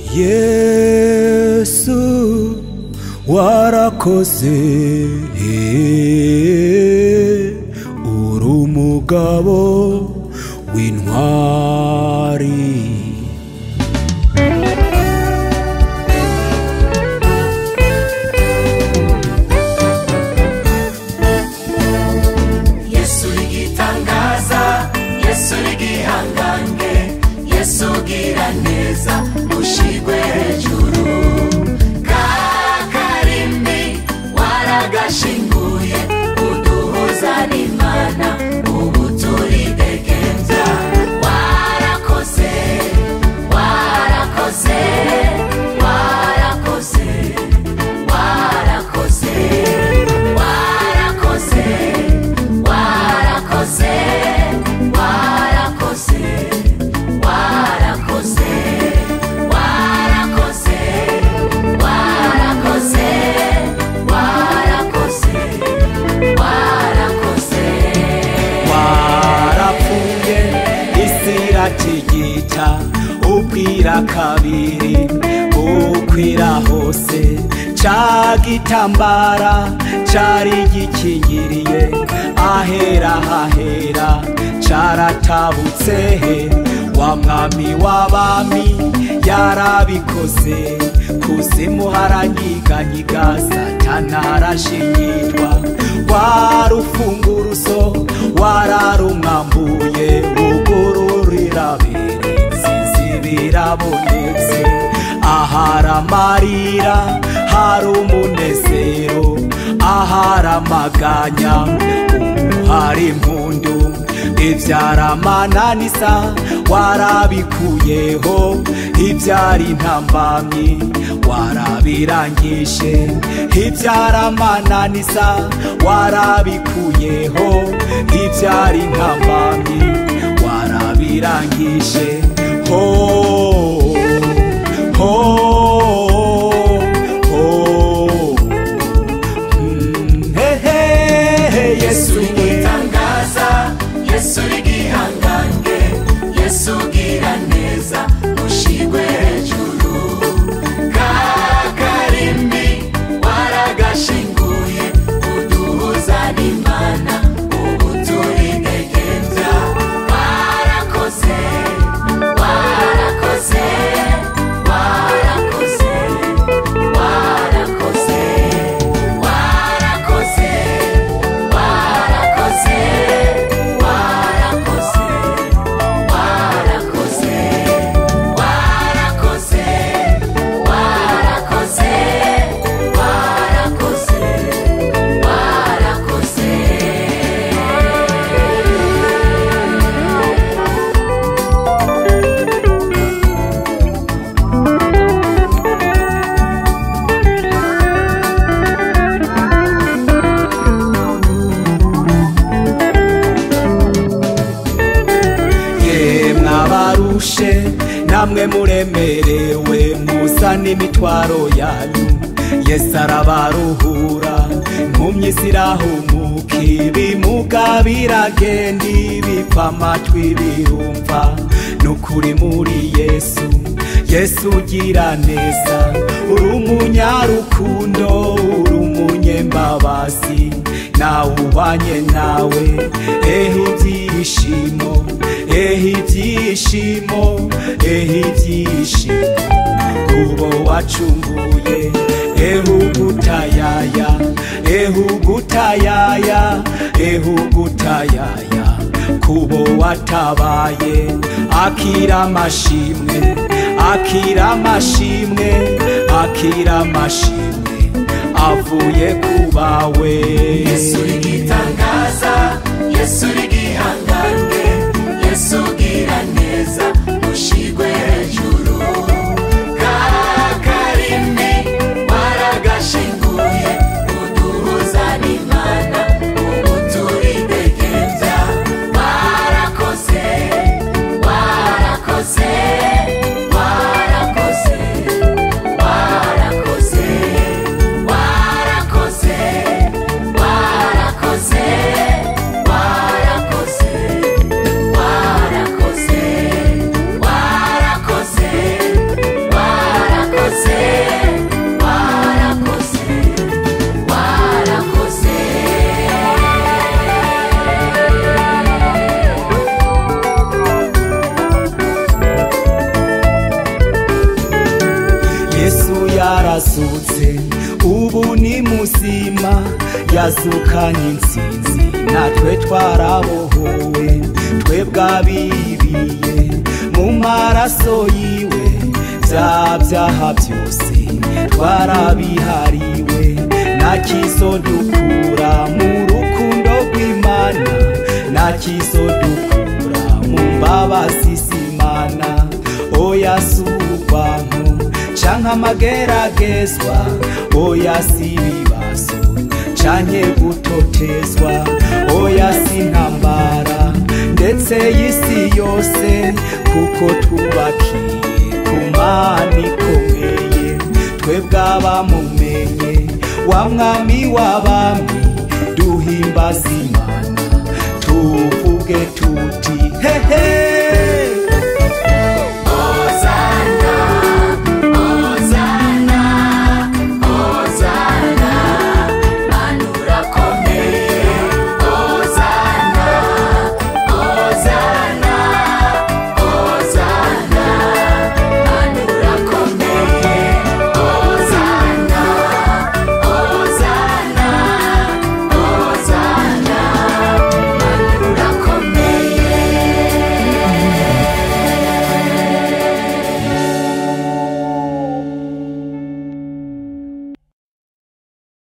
Yesu warakoze uri umugabo w'intwari. Yesu igitangaza, Yesu igihangange, Yesu gira neza ushigwe hejuru. Kakarimi waragashinguye uduhuza n'Imana ubu turidegemvya. Warakoze, warakoze, warakoze, warakoze, warakoze, warakoze, warakoze, warakoze, warakoze, warakoze, warakoze, warakoze. Warapfuye isi iratigita ubwira kabiri ukwira hose, ca gitambara cari gikingiriye ahera hahera caratabutse he. Wa mwami w'abami yarabikoze, kuzimu haranyiganyiga satana harashinyitwa. Warufunguruzo wararumwambuye ugururira birenzizi birabonetse. Ahari amarira hari umunezero, ahari amaganya hari impundu. Ivyara amananiza warabikuyeho, ivyara intambamyi warabirangije. Ivyara amananiza warabikuyeho, ivyara intambamyi warabirangije. Ho ho ho he he Yesu igitangaza, Yesu igihangange, Yesu gira neza ushigwe hejuru. Kakarimi waragashinguye uduhuza n'Imana ubu turidegemvya. Warakoze, warakoze, warakoze, warakoze, warakoze, warakoze, warakoze, warakoze, warakoze, warakoze, warakoze, warakoze. yemwe abarushe namwe muremerewe musa n'imitwaro yanyu, Yesu arabaruhura. Impumyi zirahumuka, ibimuga biragenda, ibipfa amatwi birumva. Nukuri muri Yesu, Yesu ugira neza. Uri umunyarukundo, uri umunyembabazi, nawe ubanye nawe ehe ibyishimo, ehe ibyishimo, ehe ibyishimo. Kubo wacunguye ehe ugutayaya, ehe ugutayaya, ehe ugutayaya. Kubo watabaye akira amashimwe, akira amashimwe, akira amashimwe avuye kubawe. Yesu igitangaza, Yesu igihangange, Yesu gira neza ushigwe hejuru. Kakarimi waragashinguye uduhuza n'Imana ubu turidegemvya. Warakoze, warakoze, warakoze, warakoze, warakoze, warakoze, warakoze, yarazutse ubu ni muzima yazukanye intsinzi natwe twarabohowe twebwe abibiye mu maraso yiwe bya byaha byose twarabihariwe nakizodukura mu rukundo rw'Imana nakizodukura mu mbabazi z'Imana oya subwanko canke amageragezwa oya sibibazo canke gutotezwa oya sintambara ndetse y'isi yose kuko twubakiye ku Mana ikomeye twebwe abamumenye wa mwami w'abami duhimbaza Imana